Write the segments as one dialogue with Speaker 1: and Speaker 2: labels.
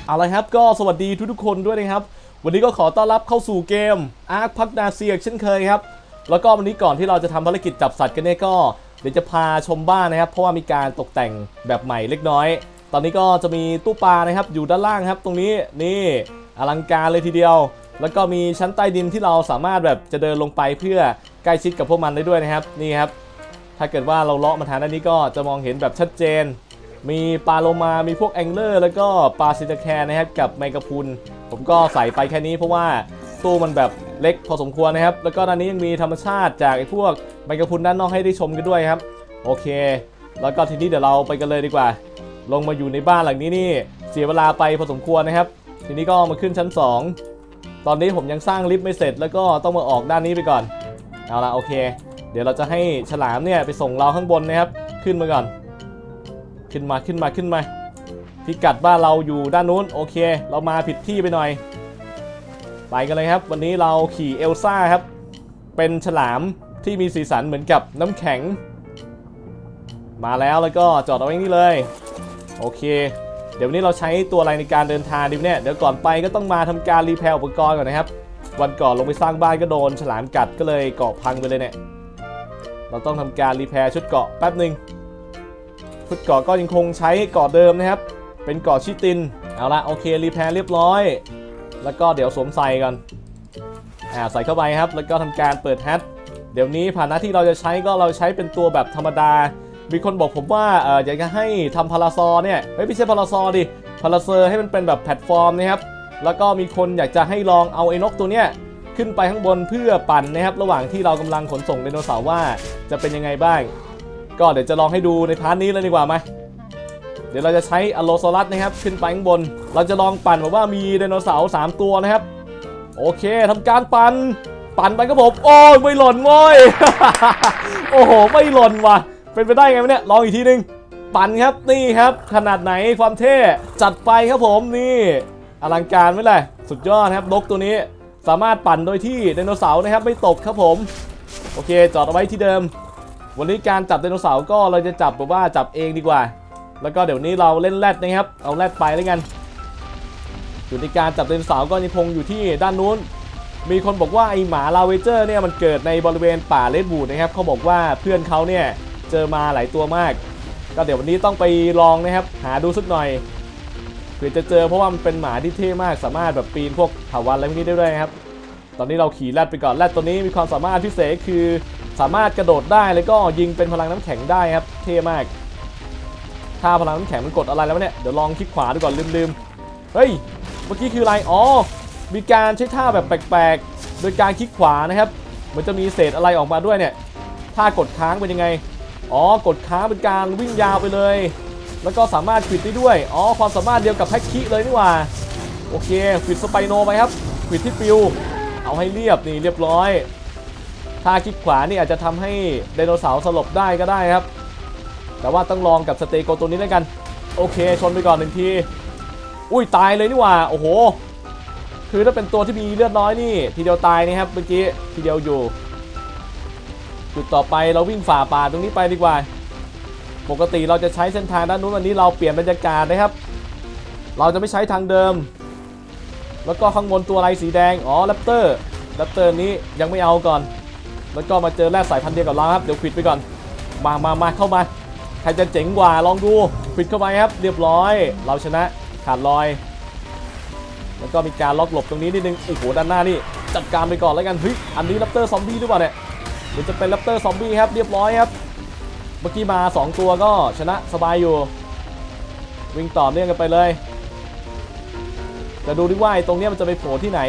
Speaker 1: เอาละครับก็สวัสดีทุกคนด้วยนะครับวันนี้ก็ขอต้อนรับเข้าสู่เกมอาร์คพักนาเซียเช่นเคยครับแล้วก็วันนี้ก่อนที่เราจะทำภารกิจจับสัตว์กันเนี่ยก็เดี๋ยวจะพาชมบ้านนะครับเพราะว่ามีการตกแต่งแบบใหม่เล็กน้อยตอนนี้ก็จะมีตู้ปลานะครับอยู่ด้านล่างครับตรงนี้นี่อลังการเลยทีเดียวแล้วก็มีชั้นใต้ดินที่เราสามารถแบบจะเดินลงไปเพื่อใกล้ชิดกับพวกมันได้ด้วยนะครับนี่ครับถ้าเกิดว่าเราเลาะมาทางด้านนี้ก็จะมองเห็นแบบชัดเจนมีปลาโลมามีพวกแองเลอร์แล้วก็ปลาซินแคร์นะครับกับแมงกะพรุนผมก็ใส่ไปแค่นี้เพราะว่าตู้มันแบบเล็กพอสมควรนะครับแล้วก็ด้านนี้ยังมีธรรมชาติจากไอ้พวกแมงกะพรุนด้านนอกให้ได้ชมกันด้วยครับโอเคแล้วก็ทีนี้เดี๋ยวเราไปกันเลยดีกว่าลงมาอยู่ในบ้านหลังนี้นี่เสียเวลาไปพอสมควรนะครับทีนี้ก็มาขึ้นชั้น2ตอนนี้ผมยังสร้างลิฟต์ไม่เสร็จแล้วก็ต้องมาออกด้านนี้ไปก่อนเอาละโอเคเดี๋ยวเราจะให้ฉลามเนี่ยไปส่งเราข้างบนนะครับขึ้นมาก่อนขึ้นมาพิกัดบ้านเราอยู่ด้านนู้นโอเคเรามาผิดที่ไปหน่อยไปกันเลยครับวันนี้เราขี่เอลซ่าครับเป็นฉลามที่มีสีสันเหมือนกับน้ำแข็งมาแล้วก็จอดเอาไว้นี่เลยโอเคเดี๋ยววันนี้เราใช้ตัวอะไรในการเดินทางดีเนี่ยเดี๋ยวก่อนไปก็ต้องมาทำการรีแพร์อุปกรณ์ก่อนนะครับวันก่อนลงไปสร้างบ้านก็โดนฉลามกัดก็เลยเกาะพังไปเลยเนี่ยเราต้องทำการรีแพร์ชุดเกาะแป๊บหนึ่งชุดเกาะก็ยังคงใช้เกาะเดิมนะครับเป็นเกาะชิตินเอาละโอเครีแพร์เรียบร้อยแล้วก็เดี๋ยวสวมใส่กันใส่เข้าไปครับแล้วก็ทำการเปิดแฮทเดี๋ยวนี้ผ่านหน้าที่เราจะใช้ก็เราใช้เป็นตัวแบบธรรมดามีคนบอกผมว่าอยากจะให้ทำพาราซอเนี่ยไม่ใช่พาราซอดิพาราเซอร์ให้มันเป็นแบบแพลตฟอร์มนะครับแล้วก็มีคนอยากจะให้ลองเอาไอ้นกตัวเนี้ยขึ้นไปข้างบนเพื่อปั่นนะครับระหว่างที่เรากำลังขนส่งไดโนเสาร์ว่าจะเป็นยังไงบ้างก็เดี๋ยวจะลองให้ดูในพาร์ทนี้เลยดีกว่าไหมเดี๋ยวเราจะใช้อโลซอรัสนะครับขึ้นไปข้างบนเราจะลองปั่นแบบว่ามีไดโนเสาร์3ตัวนะครับโอเคทำการปั่นไปครับผมโอ้ยไม่หล่นเว้ย โอ้โหไม่หล่นว่ะเป็นไปได้ไงเนี่ยลองอีกทีนึงปั่นครับนี่ครับขนาดไหนความเท่จัดไปครับผมนี่อลังการไหมล่ะสุดยอดครับนกตัวนี้สามารถปั่นโดยที่ไดโนเสาร์นะครับไม่ตกครับผมโอเคจอดเอาไว้ที่เดิมวันนี้การจับไดโนเสาร์ก็เราจะจับแบบว่าจับเองดีกว่าแล้วก็เดี๋ยวนี้เราเล่นแรดนะครับเอาแรดไปแล้วกันอยู่ในการจับไดโนเสาร์ก็ยังคงอยู่ที่ด้านนู้นมีคนบอกว่าไอหมาลาเวเจอร์เนี่ยมันเกิดในบริเวณป่าเลดวูดนะครับเขาบอกว่าเพื่อนเขาเนี่ยเจอมาหลายตัวมากก็เดี๋ยววันนี้ต้องไปลองนะครับหาดูสักหน่อยเผื่อจะเจอเพราะว่ามันเป็นหมาที่เท่มากสามารถแบบปีนพวกเถาวัลย์อะไรพวกนี้ได้ด้วยครับตอนนี้เราขี่แรดไปก่อนแรดตัวนี้มีความสามารถพิเศษคือสามารถกระโดดได้แล้วก็ยิงเป็นพลังน้ำแข็งได้ครับเท่มากถ้าพลังน้ำแข็งมันกดอะไรแล้วเนี่ยเดี๋ยวลองคลิกขวาดูก่อนลืมเฮ้ยเมื่อกี้คืออะไรอ๋อมีการใช้ท่าแบบแปลกๆโดยการคลิกขวานะครับมันจะมีเศษอะไรออกมาด้วยเนี่ยถ้ากดค้างเป็นยังไงอ๋อกดค้างเป็นการวิ่งยาวไปเลยแล้วก็สามารถควิดได้ด้วยอ๋อความสามารถเดียวกับแพ็กคิเลยนี่หว่าโอเคควิดสไปโนไปครับควิดที่ปิวเอาให้เรียบนี่เรียบร้อยถ้าคลิกขวานี่อาจจะทำให้ไดโนเสาร์สลบได้ก็ได้ครับแต่ว่าต้องลองกับสเตโกตัวนี้แล้วกันโอเคชนไปก่อน1ทีอุ้ยตายเลยนี่หว่าโอ้โหคือถ้าเป็นตัวที่มีเลือดน้อยนี่ทีเดียวตายนะครับเมื่อกี้ทีเดียวอยู่จุดต่อไปเราวิ่งฝ่าป่าตรงนี้ไปดีกว่าปกติเราจะใช้เส้นทางด้านนู้นวันนี้เราเปลี่ยนบรรยากาศนะครับเราจะไม่ใช้ทางเดิมแล้วก็ข้างบนตัวอะไรสีแดงอ๋อแรปเตอร์นี้ยังไม่เอาก่อนแล้วก็มาเจอแรดสายพันธุ์เดียวกับเราครับเดี๋ยวควิดไปก่อนมาเข้ามาใครจะเจ๋งกว่าลองดูควิดเข้าไปครับเรียบร้อยเราชนะขาดลอยแล้วก็มีการล็อกหลบตรงนี้นิดนึงโอ้โหด้านหน้านี่จัดการไปก่อนแล้วกันเฮ้ยอันนี้แรปเตอร์ซอมบี้หรือเปล่าเนี่ยหรือจะเป็นแรปเตอร์ซอมบี้ครับเรียบร้อยครับเมื่อกี้มา2ตัวก็ชนะสบายอยู่วิ่งต่อเนื่องกันไปเลยจะดูดิว่าตรงนี้มันจะไปโผล่ที่ไหน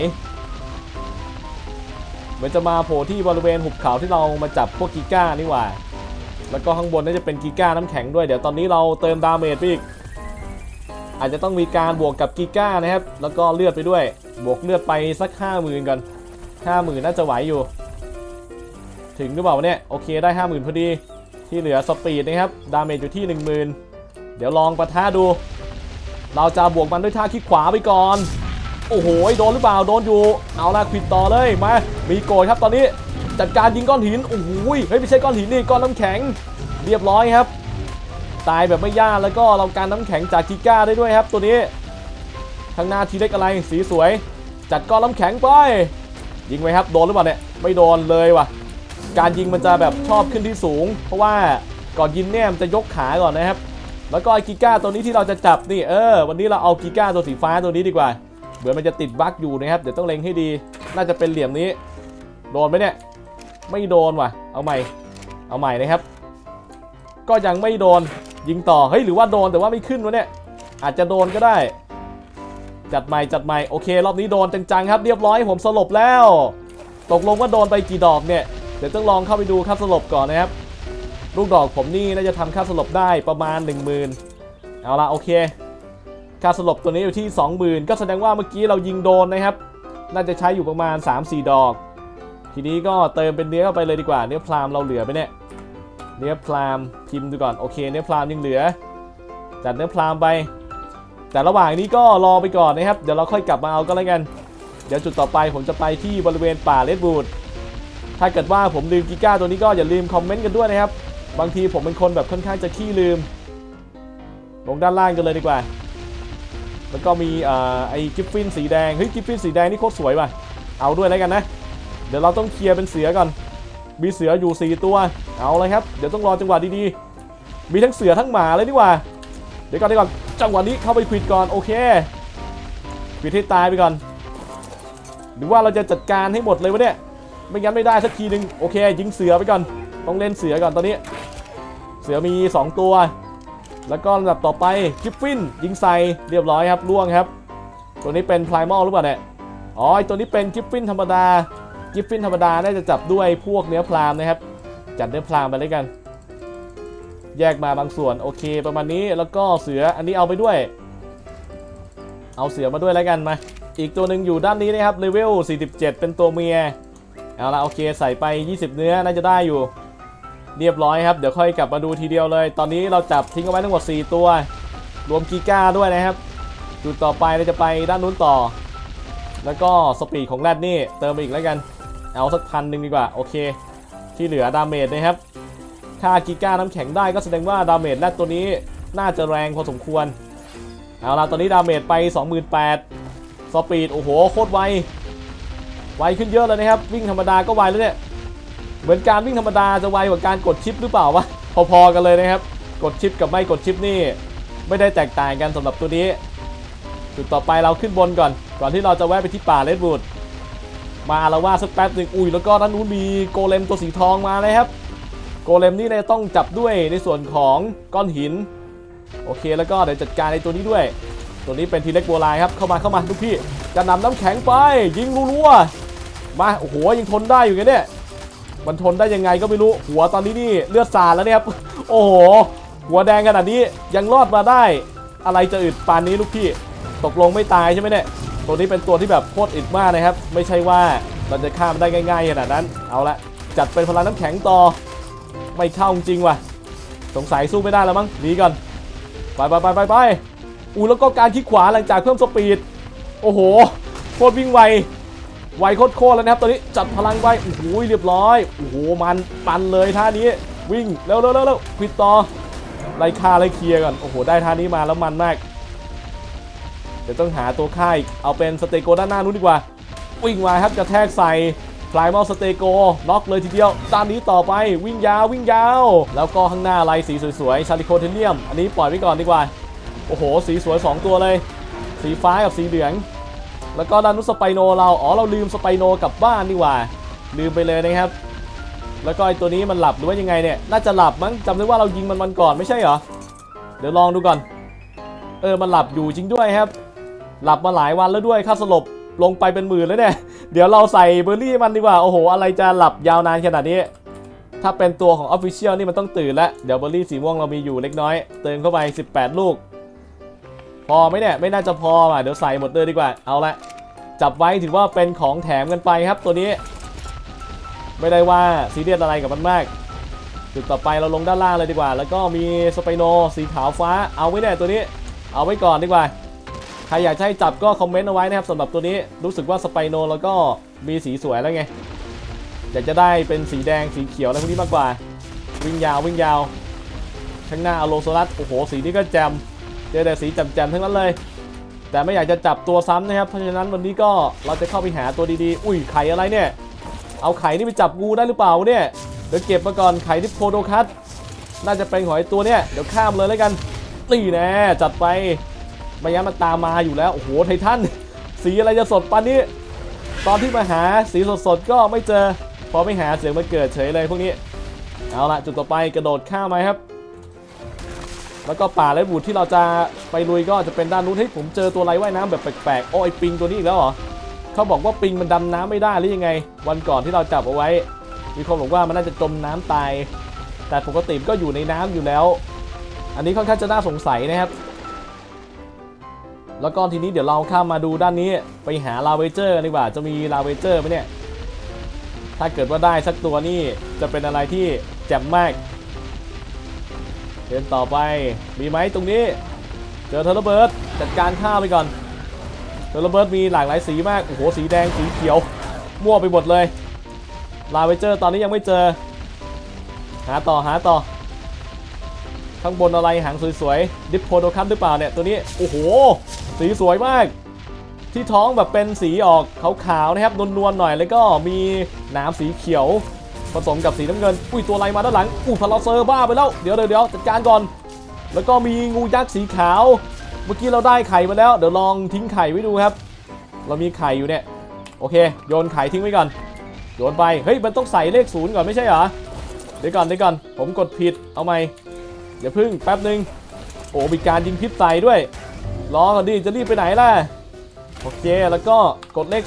Speaker 1: เหมือนจะมาโผล่ที่บริเวณหุบเขาที่เรามาจับพวกกิก้านี่หว่าแล้วก็ข้างบนน่าจะเป็นกิก้าน้ำแข็งด้วยเดี๋ยวตอนนี้เราเติมดาเมจไปอีกอาจจะต้องมีการบวกกับกิก้านะครับแล้วก็เลือดไปด้วยบวกเลือดไปสัก 50,000 กัน 50,000 น่าจะไหวอยู่ถึงหรือเปล่าเนี่ยโอเคได้ 50,000 พอดีที่เหลือสปีดนะครับดาเมจอยู่ที่ 10,000 เดี๋ยวลองปะทะดูเราจะบวกมันด้วยท่าคลิกขวาไปก่อนโอ้โหโดนหรือเปล่าโดนอยู่เอาละควิดต่อเลยมามีโกรธครับตอนนี้จัดการยิงก้อนหินโอ้โหเฮ้ยไม่ใช่ก้อนหินนี่ก้อนน้ำแข็งเรียบร้อยครับตายแบบไม่ยากแล้วก็เราการน้ำแข็งจากกิก้าได้ด้วยครับตัวนี้ข้างหน้าทีเล็กอะไรสีสวยจัดก้อนน้ำแข็งไปยิงไหมครับโดนหรือเปล่าเนี่ยไม่โดนเลยว่ะการยิงมันจะแบบชอบขึ้นที่สูงเพราะว่าก่อนยิงเนี่ยมันจะยกขาก่อนนะครับแล้วก็ไอ้กิก้าตัวนี้ที่เราจะจับนี่วันนี้เราเอากิก้าตัวสีฟ้าตัวนี้ดีกว่าเหมือนมันจะติดบั๊กอยู่นะครับเดี๋ยวต้องเล็งให้ดีน่าจะเป็นเหลี่ยมนี้โดนไหมเนี่ยไม่โดนว่ะเอาใหม่นะครับก็ยังไม่โดนยิงต่อเฮ้ยหรือว่าโดนแต่ว่าไม่ขึ้นวะเนี่ยอาจจะโดนก็ได้จัดใหม่โอเครอบนี้โดนจังๆครับเรียบร้อยผมสลบแล้วตกลงว่าโดนไปกี่ดอกเนี่ยเดี๋ยวต้องลองเข้าไปดูค่าสลบก่อนนะครับลูกดอกผมนี่น่าจะทำค่าสลบได้ประมาณ 10,000เอาละโอเคค่าสลบตัวนี้อยู่ที่ 20,000ก็แสดงว่าเมื่อกี้เรายิงโดนนะครับน่าจะใช้อยู่ประมาณ 3-4 ดอกทีนี้ก็เติมเป็นเนื้อเข้าไปเลยดีกว่าเนื้อพรามเราเหลือไปเนี่ยเนื้อพรามพิมพ์ดูก่อนโอเคเนื้อพรามยังเหลือจัดเนื้อพรามไปแต่ระหว่างนี้ก็รอไปก่อนนะครับเดี๋ยวเราค่อยกลับมาเอาก็แล้วกันเดี๋ยวจุดต่อไปผมจะไปที่บริเวณป่าเรดบูดถ้าเกิดว่าผมลืมกิก้าตัวนี้ก็อย่าลืมคอมเมนต์กันด้วยนะครับบางทีผมเป็นคนแบบค่อนข้างจะขี้ลืมลงด้านล่างกันเลยดีกว่าแล้วก็มีไอ้กิฟฟินสีแดงเฮ้ยกิฟฟินสีแดงนี่โคตรสวยว่ะเอาด้วยแล้วกันนะเดี๋ยวเราต้องเคลียร์เป็นเสือก่อนมีเสืออยู่4ตัวเอาเลยครับเดี๋ยวต้องรอจังหวะดีๆมีทั้งเสือทั้งหมาเลยดีกว่าเดี๋ยวก่อนจังหวะนี้เข้าไปควิดก่อนโอเคควิดให้ตายไปก่อนหรือว่าเราจะจัดการให้หมดเลยวะเนี่ยไม่งั้นไม่ได้สักทีนึงโอเคยิงเสือไปก่อนต้องเล่นเสือก่อนตอนนี้เสือมี2ตัวแล้วก็ลำดับต่อไปกิฟฟินยิงใส่เรียบร้อยครับล่วงครับตัวนี้เป็นไพรมอลหรือเปล่าเนี่ยอ๋อตัวนี้เป็นกิฟฟินธรรมดากิฟฟินธรรมดาน่าจะจับด้วยพวกเนื้อพรามนะครับจัดเนื้อพรามไปเลยกันแยกมาบางส่วนโอเคประมาณนี้แล้วก็เสืออันนี้เอาไปด้วยเอาเสือมาด้วยแล้วกันมาอีกตัวหนึ่งอยู่ด้านนี้นะครับเลเวล47เป็นตัวเมียเอาละโอเคใส่ไป20เนื้อน่าจะได้อยู่เรียบร้อยครับเดี๋ยวค่อยกลับมาดูทีเดียวเลยตอนนี้เราจับทิ้งเอาไว้ทั้งหมด4ตัวรวมกิก้าด้วยนะครับจุดต่อไปเราจะไปด้านนู้นต่อแล้วก็สปีดของแรดนี่เติมไปอีกแล้วกันเอาสัก1,000ดีกว่าโอเคที่เหลือดาเมจนะครับค่ากิก้าน้ำแข็งได้ก็แสดงว่าดาเมจแรดตัวนี้น่าจะแรงพอสมควรเอาละตอนนี้ดาเมจไป 28,000 สปีดโอ้โหโคตรไวขึ้นเยอะเลยนะครับวิ่งธรรมดาก็ไวแล้วเนี่ยเหมือนการวิ่งธรรมดาจะไวกว่าการกดชิปหรือเปล่าวะพอๆกันเลยนะครับกดชิปกับไม่กดชิปนี่ไม่ได้แตกต่างกันสำหรับตัวนี้จุดต่อไปเราขึ้นบนก่อนที่เราจะแวะไปที่ป่าเรดบูดมาอาละวาดสักแป๊บหนึ่งอุ้ยแล้วก็ด้านนู้นมีโกเลมตัวสีทองมาเลยครับโกเลมนี่เนี่ยต้องจับด้วยในส่วนของก้อนหินโอเคแล้วก็เดี๋ยวจัดการในตัวนี้ด้วยตัวนี้เป็นทีเล็กโบราณครับเข้ามาทุกพี่จะนำน้ำแข็งไปยิงรัวๆมาโอ้โหยังทนได้อยู่ไงเนี่ยมันทนได้ยังไงก็ไม่รู้หัวตอนนี้นี่เลือดสาดแล้วเนี่ยครับโอ้โหหัวแดงขนาดนี้ยังรอดมาได้อะไรจะอึดปานนี้ลูกพี่ตกลงไม่ตายใช่ไหมเนี่ยตัวนี้เป็นตัวที่แบบโคตรอึดมากนะครับไม่ใช่ว่าเราจะฆ่ามันได้ง่ายๆขนาดนั้นเอาละจัดเป็นพลังน้ำแข็งต่อไม่เข้าจริงว่ะสงสัยสู้ไม่ได้แล้วมั้งหนีก่อนไปแล้วก็การคลิกขวาหลังจากเพิ่มสปีดโอ้โหโคตรวิ่งไวโคตรแล้วนะครับตอนนี้จัดพลังไปโอ้โหเรียบร้อยโอ้โหมันปันเลยท่านี้วิ่งเร็วควิดต่อไล่ฆ่าไล่เคลียร์ก่อนโอ้โหได้ท่านี้มาแล้วมันมากเดี๋ยวต้องหาตัวฆ่าอีกเอาเป็นสเตโกด้านหน้านู้นดีกว่าวิ่งมาครับกระแทกใส่ไพรมอลสเตโกน็อกเลยทีเดียวด้านนี้ต่อไปวิ่งยาวแล้วก็ข้างหน้าลายสีสวยๆชาลิโคเทเนียมอันนี้ปล่อยไว้ก่อนดีกว่าโอ้โหสีสวย2ตัวเลยสีฟ้ากับสีเหลืองแล้วก็ด้านนู้นสไปโนเราลืมสไปโนกลับบ้านดีกว่าลืมไปเลยนะครับแล้วก็ไอตัวนี้มันหลับหรือว่ายังไงเนี่ยน่าจะหลับมั้งจำได้ว่าเรายิงมันก่อนไม่ใช่เหรอเดี๋ยวลองดูก่อนมันหลับอยู่จริงด้วยครับหลับมาหลายวันแล้วด้วยค่าสลบลงไปเป็นหมื่นแล้วเนี่ยเดี๋ยวเราใส่เบอร์รี่มันดีกว่าโอ้โหอะไรจะหลับยาวนานขนาดนี้ถ้าเป็นตัวของ Official นี่มันต้องตื่นแล้วเดี๋ยวเบอร์รี่สีม่วงเรามีอยู่เล็กน้อยเติมเข้าไป18ลูกพอไหมเนี่ยไม่น่าจะพออ่ะเดี๋ยวใส่หมดเลยดีกว่าเอาละจับไว้ถือว่าเป็นของแถมกันไปครับตัวนี้ไม่ได้ว่าซีเรียสอะไรกับมันมากจุดต่อไปเราลงด้านล่างเลยดีกว่าแล้วก็มีสไปโนสีขาวฟ้าเอาไว้เนี่ยตัวนี้เอาไว้ก่อนดีกว่าใครอยากให้จับก็คอมเมนต์เอาไว้นะครับสำหรับตัวนี้รู้สึกว่าสไปโนแล้วก็มีสีสวยแล้วไงอยากจะได้เป็นสีแดงสีเขียวอะไรพวกนี้มากกว่าวิ่งยาวข้างหน้าอโลโซลัสโอ้โหสีนี้ก็แจ่มเจอแต่สีแจ่มๆทั้งนั้นเลยแต่ไม่อยากจะจับตัวซ้ำนะครับเพราะฉะนั้นวันนี้ก็เราจะเข้าไปหาตัวดีๆอุ้ยไข่อะไรเนี่ยเอาไข่นี่ไปจับงูได้หรือเปล่าเนี่ยเดี๋ยวเก็บมาก่อนไข่ที่โพโดคัสน่าจะเป็นหอยตัวเนี้ยเดี๋ยวข้ามเลยแล้วกันนี่แน่จัดไปไม่งั้นมันตามมาอยู่แล้วโอ้โหไททันสีอะไรจะสดปานนี้ตอนที่มาหาสีสดๆก็ไม่เจอพอไม่หาเสียงมันเกิดเฉยเลยพวกนี้เอาละจุดต่อไปกระโดดข้ามไปครับแล้วก็ป่าและบูดที่เราจะไปลุยก็จะเป็นด้านนู้นให้ผมเจอตัวไรว่ายน้ำแบบแปลกๆโอ้ไอปิงตัวนี้อีกแล้วเหรอเขาบอกว่าปิงมันดำน้ำไม่ได้หรือยังไงวันก่อนที่เราจับเอาไว้มีคนบอกว่ามันน่าจะจมน้ำตายแต่ปกติก็อยู่ในน้ำอยู่แล้วอันนี้ค่อนข้างจะน่าสงสัยนะครับแล้วก็ทีนี้เดี๋ยวเราข้ามมาดูด้านนี้ไปหาลาเวเจอร์ดีกว่าจะมีลาเวเจอร์ไหมเนี่ยถ้าเกิดว่าได้สักตัวนี่จะเป็นอะไรที่แจ่มมากเดินต่อไปมีไหมตรงนี้เจอเทเลเบิร์ดจัดการฆ่าไปก่อนเทเลเบิร์ดมีหลากหลายสีมากโอ้โหสีแดงสีเขียวมั่วไปหมดเลยลาเวเจอร์ตอนนี้ยังไม่เจอหาต่อข้างบนอะไรหางสวยๆดิปโพโดคัสหรือเปล่าเนี่ยตัวนี้โอ้โหสีสวยมากที่ท้องแบบเป็นสีออกขาวๆนะครับนวลๆหน่อยแล้วก็มีหนามสีเขียวผสมกับสีน้ำเงินอุ้ยตัวอะไรมาด้านหลังพาราเซอร์บ้าไปแล้วเดี๋ยวจัดการก่อนแล้วก็มีงูยักษ์สีขาวเมื่อกี้เราได้ไข่มาแล้วเดี๋ยวลองทิ้งไข่ไว้ดูครับเรามีไข่อยู่เนี่ยโอเคโยนไข่ทิ้งไว้ก่อนโยนไปเฮ้ยมันต้องใส่เลข0ก่อนไม่ใช่เหรอเดี๋ยวก่อนผมกดผิดเอาใหม่เดี๋ยวพึ่งแป๊บนึงโอ้มีการยิงพิษใส่ด้วยรอก่อนดิจะรีบไปไหนล่ะโอเคแล้วก็กดเลข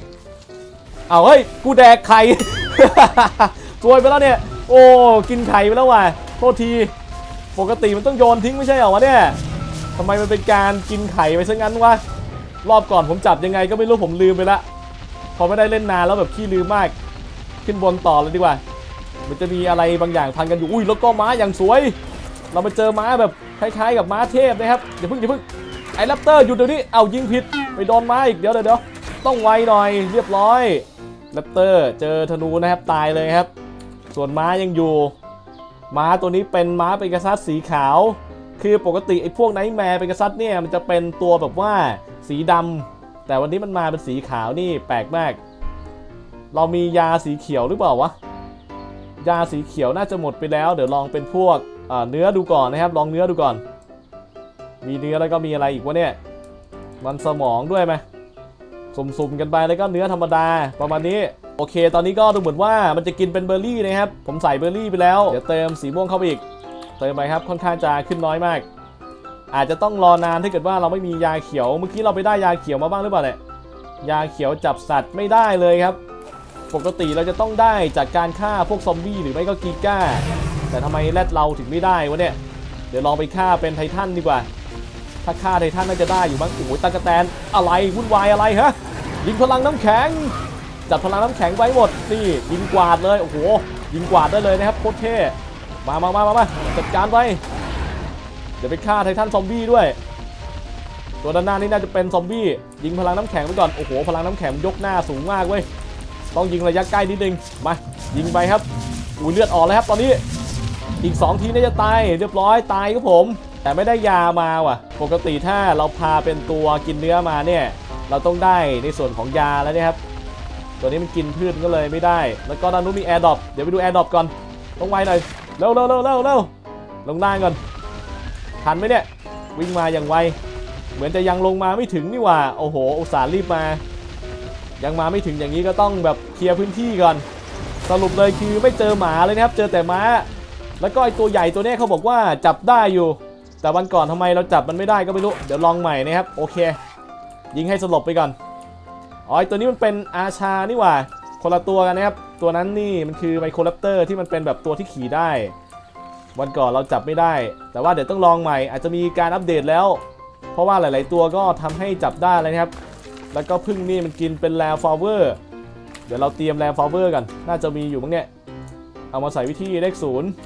Speaker 1: 0เอาเฮ้ยกูแดกไข่ ซวยไปแล้วเนี่ยโอ้กินไข่ไปแล้วว่ะโทษทีปกติมันต้องโยนทิ้งไม่ใช่เหรอวะเนี่ยทำไมมันเป็นการกินไข่ไปซะงั้นวะรอบก่อนผมจับยังไงก็ไม่รู้ผมลืมไปละพอไม่ได้เล่นนานแล้วแบบขี้ลืมมากขึ้นบนต่อเลยดีกว่ามันจะมีอะไรบางอย่างพันกันอยู่อุ้ยแล้วก็ม้าอย่างสวยเราไปเจอม้าแบบคล้ายๆกับม้าเทพนะครับอย่าเพิ่งไอ้แรปเตอร์หยุดเดี๋ยวนี้เอายิงผิดไปโดนม้าอีกเดี๋ยวต้องไวหน่อยเรียบร้อยแรปเตอร์เจอธนูนะครับตายเลยครับส่วนม้ายังอยู่ม้าตัวนี้เป็นม้าเปกัสซัสสีขาวคือปกติไอ้พวกไนท์แมร์เปกัสซัสเนี่ยมันจะเป็นตัวแบบว่าสีดำแต่วันนี้มันมาเป็นสีขาวนี่แปลกมากเรามียาสีเขียวหรือเปล่าวะยาสีเขียวน่าจะหมดไปแล้วเดี๋ยวลองเป็นพวกเนื้อดูก่อนนะครับลองเนื้อดูก่อนมีเนื้อแล้วก็มีอะไรอีกวะเนี่ยมันสมองด้วยไหมสุ่มๆกันไปแล้วก็เนื้อธรรมดาประมาณนี้โอเคตอนนี้ก็ดูเหมือนว่ามันจะกินเป็นเบอร์รี่นะครับผมใส่เบอร์รี่ไปแล้วเดี๋ยวเติมสีม่วงเข้าไปอีกเติมไปครับค่อนข้างจะขึ้นน้อยมากอาจจะต้องรอนานถ้าเกิดว่าเราไม่มียาเขียวเมื่อกี้เราไปได้ยาเขียวมาบ้างหรือเปล่าเนี่ยยาเขียวจับสัตว์ไม่ได้เลยครับปกติเราจะต้องได้จากการฆ่าพวกซอมบี้หรือไม่ก็กีก้าแต่ทำไมแรดเราถึงไม่ได้วะเนี่ยเดี๋ยวลองไปฆ่าเป็นไททันดีกว่าถ้าฆ่าไททันน่าจะได้อยู่มั้งโอ้ยตากระแตนอะไรวุ่นวายอะไรฮะยิงพลังน้ำแข็งจัดพลังน้ำแข็งไว้หมดนี่ยิงกวาดเลยโอ้โหยิงกวาดได้เลยนะครับโคตรเท่มาจัดการไปเดี๋ยวไปฆ่าไททันซอมบี้ด้วยตัวด้านหน้านี่น่าจะเป็นซอมบี้ยิงพลังน้ำแข็งไปก่อนโอ้โหพลังน้ำแข็งยกหน้าสูงมากเว้ยต้องยิงระยะใกล้นิดนึงมายิงไปครับอุ้ยเลือดออกแล้วครับตอนนี้อีก2ทีน่าจะตายเรียบร้อยตายครับผมแต่ไม่ได้ยามาว่ะปกติถ้าเราพาเป็นตัวกินเนื้อมาเนี่ยเราต้องได้ในส่วนของยาแล้วเนี่ยครับตัวนี้มันกินพืชก็เลยไม่ได้แล้วก็ด้านนู้นมีแอร์ดรอปเดี๋ยวไปดูแอร์ดรอปก่อนต้องไวหน่อยเร็วลงล่างก่อนทันไหมเนี่ยวิ่งมาอย่างไวเหมือนจะยังลงมาไม่ถึงนี่ว่าโอ้โหอุตส่าห์รีบมายังมาไม่ถึงอย่างนี้ก็ต้องแบบเคลียร์พื้นที่ก่อนสรุปเลยคือไม่เจอหมาเลยนะครับเจอแต่ม้าแล้วก็ไอตัวใหญ่ตัวนี้เขาบอกว่าจับได้อยู่แต่วันก่อนทำไมเราจับมันไม่ได้ก็ไม่รู้เดี๋ยวลองใหม่นะครับโอเคยิงให้สลบไปก่อนอ๋อตัวนี้มันเป็นอาชานี่หว่าคนละตัวกันนะครับตัวนั้นนี่มันคือไมโครแรปเตอร์ที่มันเป็นแบบตัวที่ขี่ได้วันก่อนเราจับไม่ได้แต่ว่าเดี๋ยวต้องลองใหม่อาจจะมีการอัปเดตแล้วเพราะว่าหลายๆตัวก็ทำให้จับได้เลยนะครับแล้วก็พึ่งนี่มันกินเป็นแลฟลาเวอร์เดี๋ยวเราเตรียมแลฟลาเวอร์กันน่าจะมีอยู่มั้งเนี่ยเอามาใส่วิธีเลข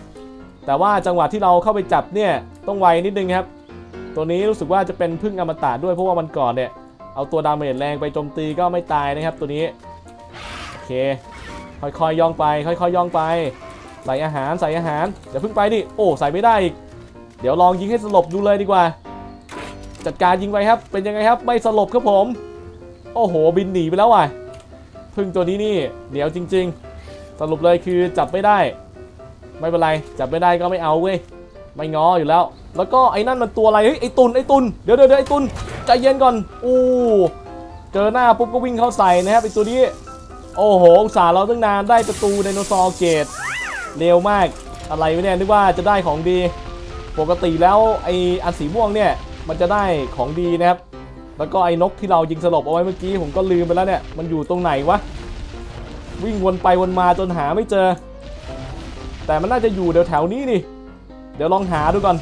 Speaker 1: 0แต่ว่าจังหวะที่เราเข้าไปจับเนี่ยต้องไวนิดนึงครับตัวนี้รู้สึกว่าจะเป็นพึ่งอมตะด้วยเพราะว่าวันก่อนเนี่ยเอาตัวดาเมจแรงไปโจมตีก็ไม่ตายนะครับตัวนี้โอเคค่อยๆย่องไปใส่อาหารอย่าเพิ่งไปดิโอ้ใส่ไม่ได้อีกเดี๋ยวลองยิงให้สลบดูเลยดีกว่าจัดการยิงไปครับเป็นยังไงครับไม่สลบครับผมโอ้โหบินหนีไปแล้วว่ะพึ่งตัวนี้นี่เหนียวจริงๆสรุปเลยคือจับไม่ได้ไม่เป็นไรจับไม่ได้ก็ไม่เอาเว้ยไม่ง้ออยู่แล้วแล้วก็ไอ้นั่นมันตัวอะไรเฮ้ยไอ้ตุนเดี๋ยวไอ้ตุนใจเย็นก่อนเจอหน้าปุ๊บก็วิ่งเข้าใส่นะครับไอ้ตัวนี้โอ้โหอุตส่าห์เราตั้งนานได้ประตูไดโนเสาร์เกตเร็วมากอะไรวะเนี่ยนึกว่าจะได้ของดีปกติแล้วไอ้อันสีม่วงเนี่ยมันจะได้ของดีนะครับแล้วก็ไอ้นกที่เรายิงสลบเอาไว้เมื่อกี้ผมก็ลืมไปแล้วเนี่ยมันอยู่ตรงไหนวะวิ่งวนไปวนมาจนหาไม่เจอแต่มันน่าจะอยู่แถวๆนี้นี่เดี๋ยวลองหาดูก่อน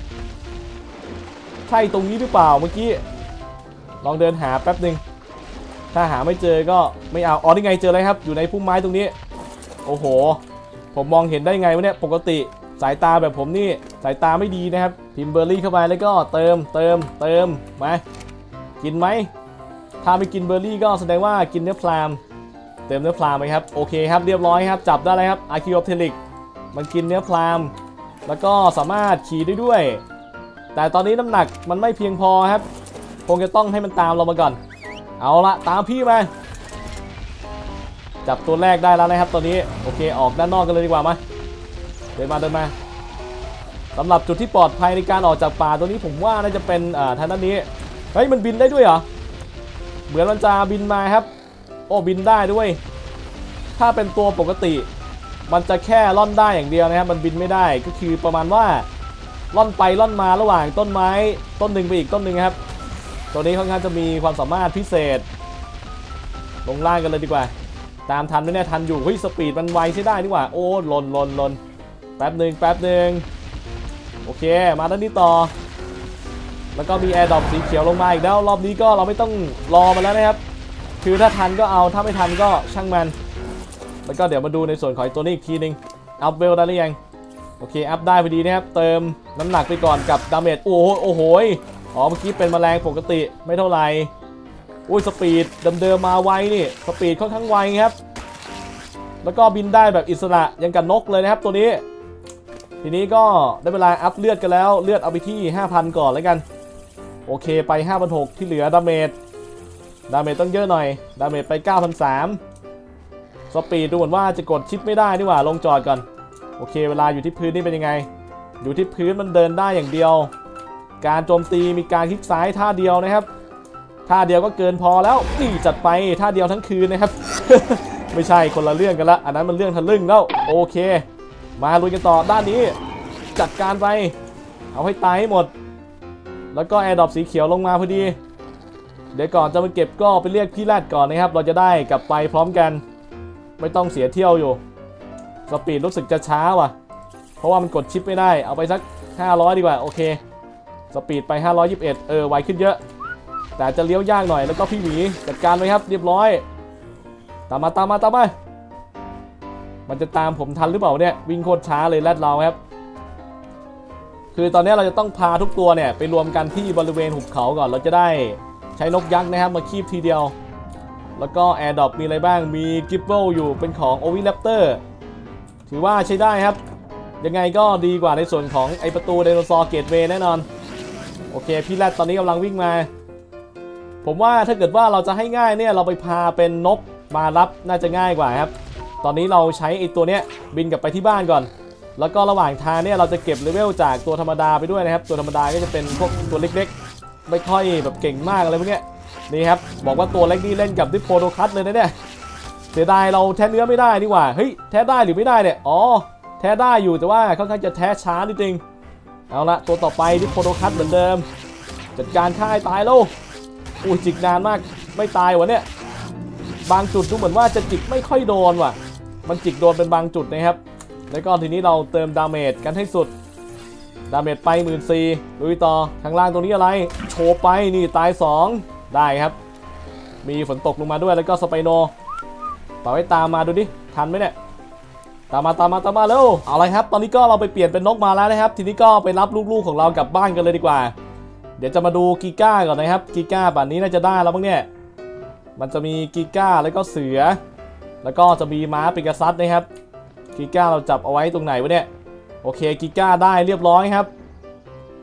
Speaker 1: ใช่ตรงนี้หรือเปล่าเมื่อกี้ลองเดินหาแป๊บหนึ่งถ้าหาไม่เจอก็ไม่เอาอ๋อนี่ไงเจอเลยครับอยู่ในพุ่มไม้ตรงนี้โอ้โหผมมองเห็นได้ไงวะเนี่ยปกติสายตาแบบผมนี่สายตาไม่ดีนะครับพิมพ์เบอร์รี่เข้าไปแล้วก็เติมมากินไหมถ้าไม่กินเบอร์รี่ก็แสดงว่ากินเนื้อพรามเติมเนื้อพรามไหมครับโอเคครับเรียบร้อยครับจับได้เลยครับอาร์คิโอเทลิกมันกินเนื้อพรามแล้วก็สามารถขี่ได้ด้วยแต่ตอนนี้น้ำหนักมันไม่เพียงพอครับคงจะต้องให้มันตามเรามาก่อนเอาละตามพี่มาจับตัวแรกได้แล้วนะครับตอนนี้โอเคออกด้านนอกกันเลยดีกว่ามาเดินมาสำหรับจุดที่ปลอดภัยในการออกจากป่าตัวนี้ผมว่าน่าจะเป็นทางด้านนี้เฮ้ยมันบินได้ด้วยเหรอเหมือนมันจะบินมาครับโอ้บินได้ด้วยถ้าเป็นตัวปกติมันจะแค่ล่อนได้อย่างเดียวนะครับมันบินไม่ได้ก็คือประมาณว่าล่อนไปล่อนมาระหว่างต้นไม้ต้นหนึ่งไปอีกต้นหนึ่งครับตัวนี้ค่อนข้างจะมีความสามารถพิเศษลงล่างกันเลยดีกว่าตามทันไหมเนี่ยทันอยู่เฮ้ยสปีดมันไวใช้ได้ดีกว่าโอ้ลนแป๊บหนึ่งโอเคมาด้านนี้ต่อแล้วก็มีแอร์ดรอปสีเขียวลงมาอีกแล้วรอบนี้ก็เราไม่ต้องรอมาแล้วนะครับคือถ้าทันก็เอาถ้าไม่ทันก็ช่างมันแล้วก็เดี๋ยวมาดูในส่วนของตัวนี้อีกทีนึงอัพเวลได้หรือยังโอเคอัพได้พอดีนะครับเติมน้ำหนักไปก่อนกับดาเมจโอ้โหอ๋อเมื่อกี้เป็นแมลงปกติไม่เท่าไหร่อุ้ยสปีดเดิมมาไวนี่สปีดค่อนข้างไวครับแล้วก็บินได้แบบอิสระยังกับนกเลยนะครับตัวนี้ทีนี้ก็ได้เวลาอัพเลือดกันแล้วเลือดเอาไปที่ 5,000 ก่อนแล้วกันโอเคไป 5,600 ที่เหลือดาเมจต้องเยอะหน่อยดาเมจไป 9,300 สปีดดูเหมือนว่าจะกดชิปไม่ได้นี่หว่าลงจอดก่อนโอเคเวลาอยู่ที่พื้นนี่เป็นยังไงอยู่ที่พื้นมันเดินได้อย่างเดียวการโจมตีมีการคลิกซ้ายท่าเดียวนะครับท่าเดียวก็เกินพอแล้วนี่จัดไปท่าเดียวทั้งคืนนะครับ ไม่ใช่คนละเรื่องกันละอันนั้นมันเรื่องทะลึ่งแล้วโอเคมาลุยกันต่อด้านนี้จัดการไปเอาให้ตายให้หมดแล้วก็แอร์ดรอปสีเขียวลงมาพอดีเดี๋ยวก่อนจะมาเก็บก็ไปเรียกพี่แรดก่อนนะครับเราจะได้กลับไปพร้อมกันไม่ต้องเสียเที่ยวอยู่สปีดรู้สึกจะช้าว่ะเพราะว่ามันกดชิปไม่ได้เอาไปสัก500ดีกว่าโอเคสปีดไป521ไวขึ้นเยอะแต่จะเลี้ยวยากหน่อยแล้วก็พี่หมีจัดการไว้ครับเรียบร้อยตามมามันจะตามผมทันหรือเปล่าเนี่ยวิ่งโคตรช้าเลยแรดเราครับคือตอนนี้เราจะต้องพาทุกตัวเนี่ยไปรวมกันที่บริเวณหุบเขาก่อนเราจะได้ใช้นกยักษ์นะครับมาคีบทีเดียวแล้วก็แอร์ดรอปมีอะไรบ้างมีกิฟเบิลอยู่เป็นของโอวิแรปเตอร์ถือว่าใช้ได้ครับยังไงก็ดีกว่าในส่วนของไอประตูไดโนเสาร์เกตเวย์แน่นอนโอเคพี่แรดตอนนี้กำลังวิ่งมาผมว่าถ้าเกิดว่าเราจะให้ง่ายเนี่ยเราไปพาเป็นนกมารับน่าจะง่ายกว่าครับตอนนี้เราใช้ไอตัวเนี้ยบินกลับไปที่บ้านก่อนแล้วก็ระหว่างทางเนี่ยเราจะเก็บเลเวลจากตัวธรรมดาไปด้วยนะครับตัวธรรมดาก็จะเป็นพวกตัวเล็กๆไม่ค่อยแบบเก่งมากอะไรพวกเนี้ยนี่ครับบอกว่าตัวเล็กนี่เล่นกับดิโพโดคัสเลยนะเนี่ยเสียดายเราแท้เนื้อไม่ได้นี่หว่าเฮ้ยแท้ได้หรือไม่ได้เนี่ยอ๋อแท้ได้อยู่แต่ว่าค่อนข้างจะแท้ช้านิดนึงเอาละตัวต่อไปดิโพโดคัสเหมือนเดิมจัดการฆ่าให้ตายแล้วอุ้ยจิกนานมากไม่ตายวะเนี่ยบางจุดดูเหมือนว่าจะจิกไม่ค่อยโดนว่ะมันจิกโดนเป็นบางจุดนะครับแล้วก็ทีนี้เราเติมดาเมจกันให้สุดดาเมจไป 14,000 ลุยต่อข้างล่างตรงนี้อะไรโชว์ไปนี่ตาย2ได้ครับมีฝนตกลงมาด้วยแล้วก็สไปโนต่อให้ตามมาดูดิทันไหมเนี่ยตามมาเร็วเอาไรครับตอนนี้ก็เราไปเปลี่ยนเป็นนกมาแล้วนะครับทีนี้ก็ไปรับลูกๆของเรากลับบ้านกันเลยดีกว่าเดี๋ยวจะมาดูกิก้าก่อนนะครับกิก้าป่านนี้น่าจะได้แล้วบ้างเนี่ยมันจะมีกิก้าแล้วก็เสือแล้วก็จะมีม้าปิกาซัสนะครับกิก้าเราจับเอาไว้ตรงไหนวะเนี่ยโอเคกิก้าได้เรียบร้อยครับ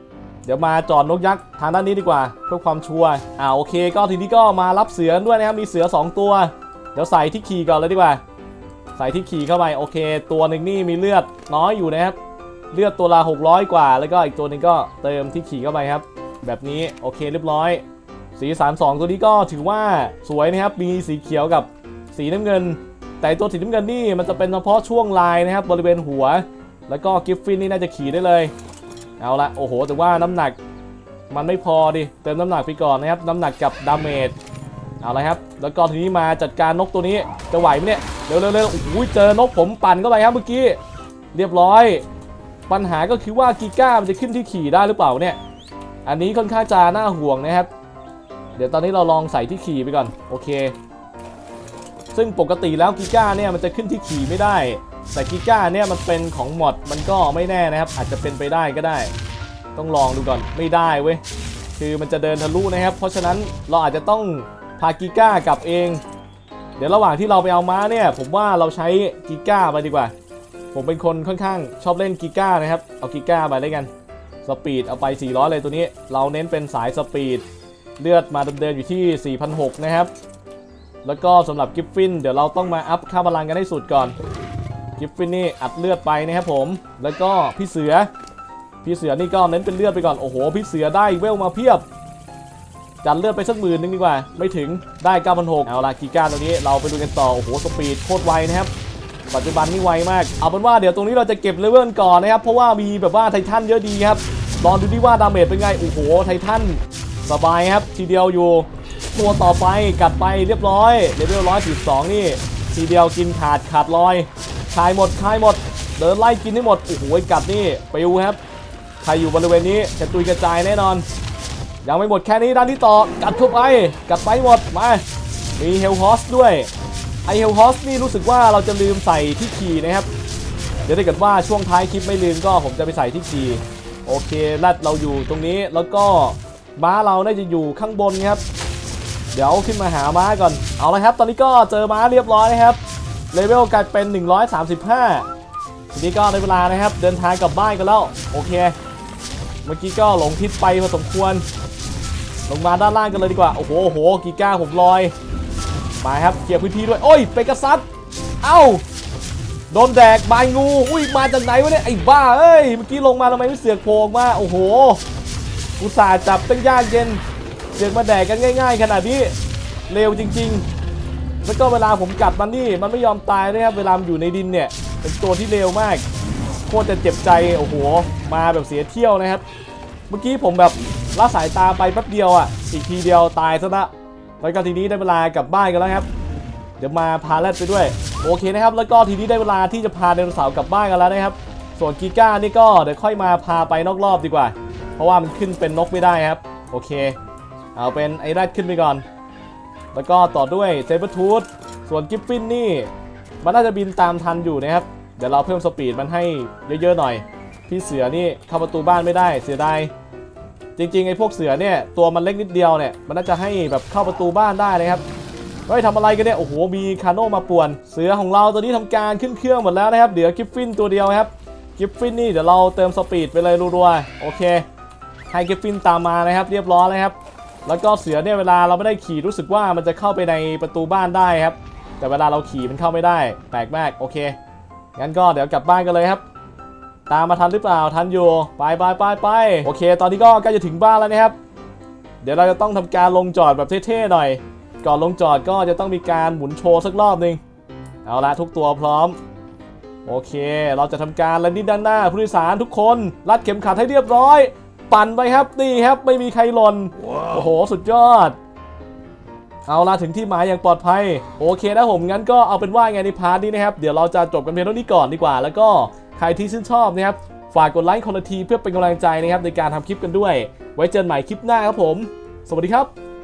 Speaker 1: เดี๋ยวมาจอดนกยักษ์ทางด้านนี้ดีกว่าเพื่อความชัวร์โอเคก็ทีนี้ก็มารับเสือด้วยนะครับมีเสือ2ตัวเดี๋ยวใส่ที่ขี่ก่อนเลยดีกว่าใส่ที่ขี่เข้าไปโอเคตัวหนึ่งนี่มีเลือดน้อยอยู่นะครับเลือดตัวละ600กว่าแล้วก็อีกตัวหนึ่งก็เติมที่ขี่เข้าไปครับแบบนี้โอเคเรียบร้อยสี32ตัวนี้ก็ถือว่าสวยนะครับมีสีเขียวกับสีน้ำเงินแต่ตัวสีน้ำเงินนี่มันจะเป็นเฉพาะช่วงลายนะครับบริเวณหัวแล้วก็กิฟฟินนี่น่าจะขี่ได้เลยเอาละโอ้โหแต่ว่าน้ำหนักมันไม่พอดิเติมน้ำหนักไปก่อนนะครับน้ำหนักกับดาเมจเอาละครับแล้วก็ทีนี้มาจัดการนกตัวนี้จะไหวไหมเนี่ยเร็วโอ้โหเจอนกผมปั่นเข้าไปครับเมื่อกี้เรียบร้อยปัญหาก็คือว่ากิก้ามันจะขึ้นที่ขี่ได้หรือเปล่าเนี่ยอันนี้ค่อนข้างจะน่าห่วงนะครับเดี๋ยวตอนนี้เราลองใส่ที่ขี่ไปก่อนโอเคซึ่งปกติแล้วกิก้าเนี่ยมันจะขึ้นที่ขี่ไม่ได้แต่กิก้าเนี่ยมันเป็นของมอดมันก็ไม่แน่นะครับอาจจะเป็นไปได้ก็ได้ต้องลองดูก่อนไม่ได้เว้ยคือมันจะเดินทะลุนะครับเพราะฉะนั้นเราอาจจะต้องพากิก้ากลับเองเดี๋ยวระหว่างที่เราไปเอาม้าเนี่ยผมว่าเราใช้กิก้าไปดีกว่าผมเป็นคนค่อนข้างชอบเล่นกิก้านะครับเอากิก้าไปได้กันสปีดเอาไป400เลยตัวนี้เราเน้นเป็นสายสปีดเลือดมาเดินอยู่ที่ 4,600 นะครับแล้วก็สำหรับกิฟฟินเดี๋ยวเราต้องมาอัพค่าพลังกันให้สุดก่อนกิฟฟินนี่อัดเลือดไปนะครับผมแล้วก็พี่เสือนี่ก็เน้นเป็นเลือดไปก่อนโอ้โหพี่เสือได้เวลมาเพียบจัดเลือดไปสัก10,000ดีกว่าไม่ถึงได้ 9,600 เอาละกีก้าตัวนี้เราไปดูกันต่อโอ้โหสปีดโคตรไวนะครับปัจจุบันนี่ไวมากเอาเป็นว่าเดี๋ยวตรงนี้เราจะเก็บเลเวลก่อนนะครับเพราะว่ามีแบบว่าไททันเยอะดีครับลองดูดิว่าดาเมจเป็นไงโอ้โหไททันสบายครับทีเดียวอยู่ตัวต่อไปกัดไปเรียบร้อยเลเวล112นี่ทีเดียวกินขาดลอยคายหมดเดินไล่กินให้หมดโอ้โหกัดนี่ปิวครับใครอยู่บริเวณนี้จะตุยกระจายแน่นอนยังไม่หมดแค่นี้ด้านที่ต่อกัดเข้าไปกัดไปหมดมามีเฮลฮอสด้วยไอเฮลฮอสนี่รู้สึกว่าเราจะลืมใส่ที่ขี่นะครับเดี๋ยวถ้าเกิดว่าช่วงท้ายคลิปไม่ลืมก็ผมจะไปใส่ที่ขี่โอเคลัดเราอยู่ตรงนี้แล้วก็ม้าเราน่าจะอยู่ข้างบนครับเดี๋ยวขึ้นมาหาม้าก่อนเอาละครับตอนนี้ก็เจอม้าเรียบร้อยนะครับเลเวลกลายเป็น135ทีนี้ก็ในเวลานะครับเดินทางกลับบ้านกันแล้วโอเคเมื่อกี้ก็หลงทิศไปพอสมควรลงมาด้านล่างกันเลยดีกว่าโอ้โหกีก้าผมลอยมาครับเคลียร์พื้นที่ด้วยโอ้ยเปกัสซัสเอ้าโดนแดกบายงูอุ้ยมาจากไหนวะเนี่ยไอ้บ้าเอ้ยเมื่อกี้ลงมาทำไมไม่เสือกโผล่มาโอ้โหอุตส่าห์จับตั้งยากเย็นเสือกมาแดกกันง่ายๆขนาดนี้เร็วจริงๆแล้วก็เวลาผมกัดมันนี่มันไม่ยอมตายนะครับเวลามันอยู่ในดินเนี่ยเป็นตัวที่เร็วมากโคตรจะเจ็บใจโอ้โหมาแบบเสียเที่ยวนะครับเมื่อกี้ผมแบบละสายตาไปแป๊บเดียวอีกทีเดียวตายซะละแล้วก็ทีนี้ได้เวลากลับบ้านกันแล้วครับเดี๋ยวมาพาแรดไปด้วยโอเคนะครับแล้วก็ทีนี้ได้เวลาที่จะพาไดโนเสาร์กลับบ้านกันแล้วนะครับส่วนกิก้านี่ก็เดี๋ยวค่อยมาพาไปนอกรอบดีกว่าเพราะว่ามันขึ้นเป็นนกไม่ได้ครับโอเคเอาเป็นไอแรดขึ้นไปก่อนแล้วก็ต่อด้วยเซเบอร์ทูธส่วนกิฟฟินนี่มันน่าจะบินตามทันอยู่นะครับเดี๋ยวเราเพิ่มสปีดมันให้เยอะๆหน่อยพี่เสือนี่เข้าประตูบ้านไม่ได้เสียดายจริงๆไอ้พวกเสือเนี่ยตัวมันเล็กนิดเดียวเนี่ยมันน่าจะให้แบบเข้าประตูบ้านได้นะครับเฮ้ยทำอะไรกันเนี่ยโอ้โหมีคาโน่มาป่วนเสือของเราตัวนี้ทำการขึ้นเครื่องหมดแล้วนะครับเดี๋ยวกิฟฟินตัวเดียวครับกิฟฟินนี่เดี๋ยวเราเติมสปีดไปเลยรัวๆโอเคให้กิฟฟินตามมานะครับเรียบร้อยเลยครับแล้วก็เสือเนี่ยเวลาเราไม่ได้ขี่รู้สึกว่ามันจะเข้าไปในประตูบ้านได้ครับแต่เวลาเราขี่มันเข้าไม่ได้แปลกมากโอเคงั้นก็เดี๋ยวกลับบ้านกันเลยครับตามมาทันหรือเปล่าทันอยู่ไปโอเคตอนนี้ก็ใกล้จะถึงบ้านแล้วนะครับเดี๋ยวเราจะต้องทำการลงจอดแบบเท่ๆหน่อยก่อนลงจอดก็จะต้องมีการหมุนโชว์สักรอบนึงเอาละทุกตัวพร้อมโอเคเราจะทำการแลนดิ้งด้านหน้าผู้โดยสารทุกคนรัดเข็มขัดให้เรียบร้อยปั่นไปครับนี่ครับไม่มีใครหล่น wow. โอ้โหสุดยอดเอาละถึงที่หมายอย่างปลอดภัยโอเคนะผมงั้นก็เอาเป็นว่าไงในพาร์ทนี้นะครับเดี๋ยวเราจะจบกันเพียงเท่านี้ก่อนดีกว่าแล้วก็ใครที่ชื่นชอบนะครับฝากกดไลค์คนละทีเพื่อเป็นกำลังใจนะครับในการทำคลิปกันด้วยไว้เจอกันใหม่คลิปหน้าครับผมสวัสดีครับ